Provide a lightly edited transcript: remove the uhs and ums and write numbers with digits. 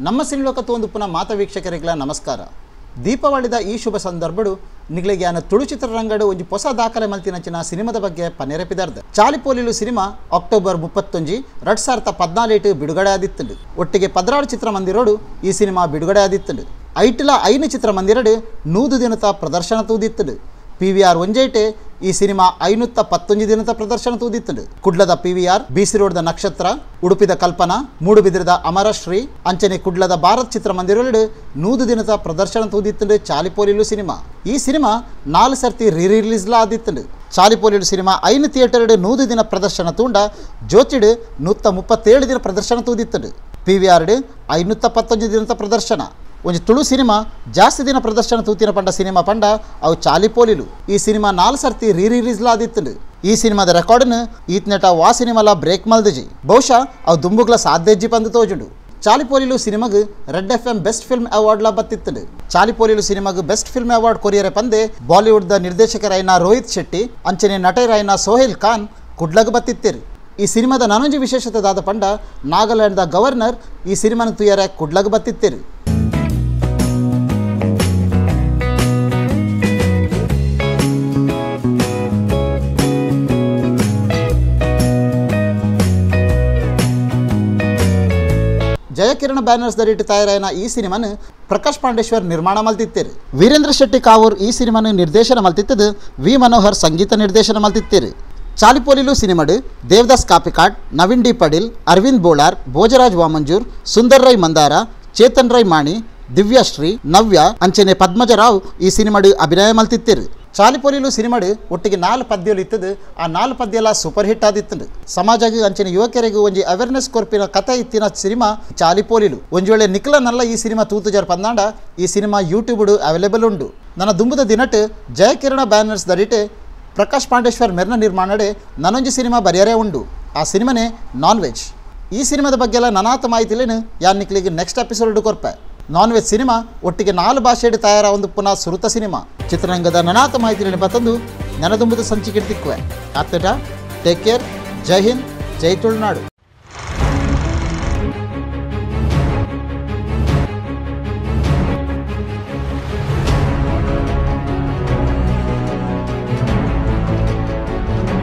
ನಮ್ಮ ಸಿನಿಲೋಕತ್ತು ಒಂದು ಪುನಃ ಮಾತ ವೀಕ್ಷಕರಿಗೆಲ್ಲ ನಮಸ್ಕಾರ. ದೀಪಾವಳಿದ ಈ ಶುಭ ಸಂದರ್ಭಡು ನಿಗಳಿಗೆ ತುಳು ಚಿತ್ರರಂಗಡು ಒಂದು ಹೊಸ ದಾಖಲೆ ಮಲ್ತಿನಂಚಿನ ಸಿನಿಮಾದ ಬಗ್ಗೆ ಪನೆರೆಪಿದಾರ್ದ. ಚಾಲಿಪೋಲಿಲು ಸಿನಿಮಾ ಅಕ್ಟೋಬರ್ 31 2014 ಬಿಡುಗಡೆ ಆದಿತ್ತು. ಒಟ್ಟಿಗೆ 16 ಚಿತ್ರಮಂದಿರೋಡು ಈ ಸಿನಿಮಾ ಬಿಡುಗಡೆ ಆದಿತ್ತು. ಐಟಿಲ 5 ಚಿತ್ರಮಂದಿರಡು 100 ದಿನದ ಪ್ರದರ್ಶನ ತೂದಿತ್ತು. PVR ಒಂಜೇಟೆ ಈ ಸಿನಿಮಾ 511 ದಿನದ ಪ್ರದರ್ಶನ ತೂದಿತ್ತು. ಕುಡ್ಲದ PVR, BC ರೋಡ್ದ ನಕ್ಷತ್ರ, ಉಡುಪಿದ ಕಲ್ಪನಾ, ಮೂಡುಬಿದಿರದ ಅಮರಶ್ರೀ ಅಂಚನೆ ಕುಡ್ಲದ ಭಾರತ್ ಚಿತ್ರಮಂದಿರಗಳು 100 ದಿನದ ಪ್ರದರ್ಶನ ತೂದಿತ್ತು. ಚಾಲಿಪೋಲಿಲು ಸಿನಿಮಾ ಈ ಸಿನಿಮಾ 4 ಸರ್ತಿ ರಿಲೀಸ್ಲ ಆದಿತ್ತು. ಚಾಲಿಪೋಲಿಲು ಸಿನಿಮಾ 5 ಥಿಯೇಟರ್ 100 ದಿನ ಪ್ರದರ್ಶನ ತೂಂಡ ಜೋತಿಡ್ 137 ದಿನ ಪ್ರದರ್ಶನ ತೂದಿತ್ತು. PVR 511 ದಿನದ ಪ್ರದರ್ಶನ. ಒಂದು ತುಳು ಸಿನಿಮಾ ಜಾಸ್ತಿ ದಿನ ಪ್ರದರ್ಶನ ತೂತಿನ ಪಂಡ ಸಿನಿಮಾ ಪಂಡ ಅವು ಚಾಲಿಪೋಲಿಲು. ಈ ಸಿನಿಮಾ 4 ಸರ್ತಿ ರಿಲೀಸ್ಲ ಆದಿತ್ತು. ಈ ಸಿನಿಮಾದ ರೆಕಾರ್ಡ್ನ ಈತ್ನೆಟ ವಾ ಸಿನಿಮಾಲ ಬ್ರೇಕ್ ಮಲ್ದಜಿ ಬಹುಶಃ ಅವು ದುಂಬುಗ್ಲ ಸಾಧ್ಯಜ್ಜಿ ಪಂದು ತೋಜುಂಡು. ಚಾಲಿಪೋಲಿಲು ಸಿನಿಮಾಗೆ ರೆಡ್ FM ಬೆಸ್ಟ್ ಫಿಲ್ಮ್ ಅವಾರ್ಡ್ಲ ಬತ್ತಿತ್ತು. ಚಾಲಿಪೋಲಿಲು ಸಿನಿಮಾಗೆ ಬೆಸ್ಟ್ ಫಿಲ್ಮ್ ಅವಾರ್ಡ್ ಕೊರಿಯರೆ ಪಂದೆ ಬಾಲಿವುಡ್ದ ನಿರ್ದೇಶಕರಾಯಿನ ರೋಹಿತ್ ಶೆಟ್ಟಿ ಅಂಚನೆ ನಟರಾಯಿನ ಸೋಹೇಲ್ ಖಾನ್ ಕುಡ್ಲಗ್ ಬತ್ತಿತ್ತೇರು. ಈ ಸಿನಿಮಾದ ನಾನೊಂಜಿ ವಿಶೇಷತೆದಾದ ಪಂಡ ನಾಗಾಲ್ಯಾಂಡ್ದ ಗವರ್ನರ್ ಈ ಸಿನಿಮಾನ ತುಯರೆ ಕುಡ್ಲಗ್ ಬತ್ತಿತ್ತೇರು. ಜಯಕಿರಣ ಬ್ಯಾನರ್ಸ್ ದರಿಟ್ಟು ತಯಾರಾಯಿನ ಈ ಸಿನಿಮಾನ ಪ್ರಕಾಶ್ ಪಾಂಡೇಶ್ವರ್ ನಿರ್ಮಾಣ ಮಲ್ತಿತ್ತೇರು. ವೀರೇಂದ್ರ ಶೆಟ್ಟಿ ಕಾವೂರ್ ಈ ಸಿನಿಮಾನ ನಿರ್ದೇಶನ ಮಲ್ತಿತ್ತದು. ವಿ ಮನೋಹರ್ ಸಂಗೀತ ನಿರ್ದೇಶನ ಮಲ್ತಿತ್ತೇರು. ಚಾಲಿಪೋಲಿಲು ಸಿನಿಮಾಡು ದೇವದಾಸ್ ಕಾಪಿಕಾಡ್, ನವೀನ್ ಡಿ ಪಡೀಲ್, ಅರವಿಂದ್ ಬೋಳಾರ್, ಭೋಜರಾಜ್ ವಾಮಂಜೂರ್, ಸುಂದರ್ ರೈ ಮಂದಾರ, ಚೇತನ್ ರೈ ಮಾಣಿ, ದಿವ್ಯಾಶ್ರೀ, ನವ್ಯ ಅಂಚನೆ ಪದ್ಮಜರಾವ್ ಈ ಸಿನಿಮಾಡು ಅಭಿನಯ ಮಲ್ತಿತ್ತೇರು. ಚಾಲಿಪೋಲಿಲು ಸಿನಿಮಾಡು ಒಟ್ಟಿಗೆ 4 ಪದ್ಯಗಳು ಇತ್ತದು. ಆ 4 ಪದ್ಯಲ ಸೂಪರ್ ಹಿಟ್ ಆದಿತ್ತು. ಸಮಾಜಕ್ಕೆ ಅಂಚನೆ ಯುವಕರಿಗೆ ಒಂಜಿ ಅವೇರ್ನೆಸ್ ಕೊರ್ಪಿನ ಕಥೆ ಇತ್ತಿನ ಸಿನಿಮಾ ಚಾಲಿಪೋಲಿಲು. ಒಂದು ವೇಳೆ ನಿಖಲನಲ್ಲ ಈ ಸಿನಿಮಾ ತೂತುಜಾರ್ ಪಂದಾಂಡ ಈ ಸಿನಿಮಾ ಯೂಟ್ಯೂಬ್ಡು ಅವೈಲೇಬಲ್ ಉಂಡು. ನನ್ನ ದುಂಬುದ ದಿನಟ್ ಜಯಕಿರಣ ಬ್ಯಾನರ್ಸ್ ದರಿಟೆ ಪ್ರಕಾಶ್ ಪಾಂಡೇಶ್ವರ್ ಮೆರ್ನ ನಿರ್ಮಾಣಡೆ ನನೊಂಜಿ ಸಿನಿಮಾ ಬರೆಯರೇ ಉಂಡು. ಆ ಸಿನಿಮಾನೇ ನಾನ್ ವೆಜ್. ಈ ಸಿನಿಮಾದ ಬಗ್ಗೆ ಎಲ್ಲ ನನಾತ ಮಾಹಿತಿಲೇನು ಯಾರು ನಿಕ್ಲಿಗೆ ನೆಕ್ಸ್ಟ್ ಎಪಿಸೋಡ್ ಕೊರ್ಪೆ. ನಾನ್ ವೆಜ್ ಸಿನಿಮಾ ಒಟ್ಟಿಗೆ 4 ಭಾಷೆಡು ತಯಾರ ಒಂದು ಪುನಃ ಸುರುತ ಸಿನಿಮಾ. ಚಿತ್ರರಂಗದ ನನಾತ ಮಾಹಿತಿ ನೆನಪತ್ತಂದು ನೆನದುಂಬುದ ಸಂಚಿಕೆ ತಿಕ್ಕುವೆ. ಆತಟ ಟೇಕ್ ಕೇರ್. ಜೈ ಹಿಂದ್, ಜೈ ತುಳುನಾಡು.